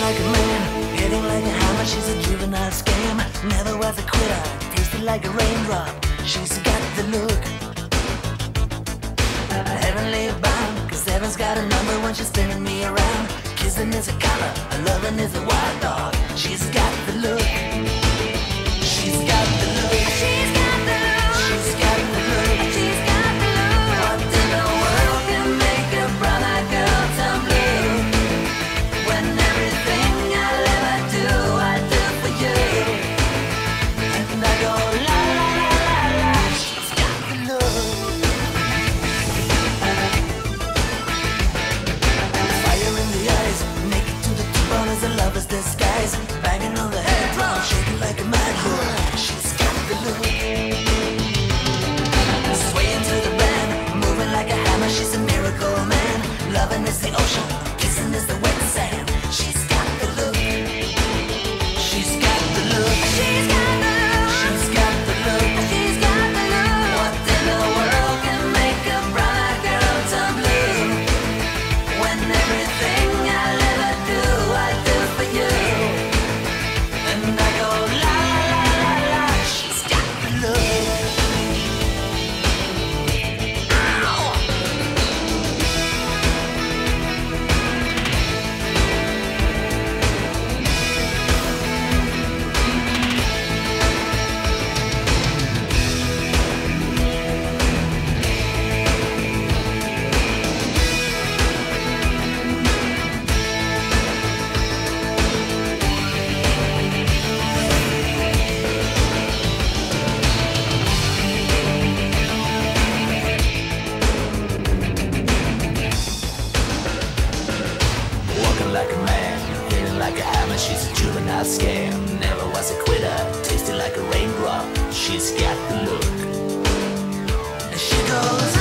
like a man, hitting like a hammer. She's a juvenile scam, never was a quitter. Tasted like a raindrop, she's got the look. Heavenly bound, cause heaven's got a number when she's spinning me around. Kissing is a color, loving is a wild dog. She's got the look. She's got the look. She's got the look. She's got the look. She's got the look. What in the world can make a brother girl turn blue? When everything I'll ever do, I do for you. And I go la la la la la. She's got the look. Fire in the eyes, naked to the bone as a lover's disguise. Banging on the head drum, shaking like a mad bull. She's got the look. Swaying to the band, moving like a hammer. She's a miracle man. Loving is the ocean, kissing is the wet sand. She's got the look. She's got the look. She's got the look. She's got the look. She's got the look. What in the world can make a brother girl turn blue? When everything I'll ever do, I do for you. And I go la la la la la. She's got the look. Ow. Walking like a man, hitting like a hammer. She's a juvenile scam, never was a quitter. Tasted like a raindrop, she's got the look. And she goes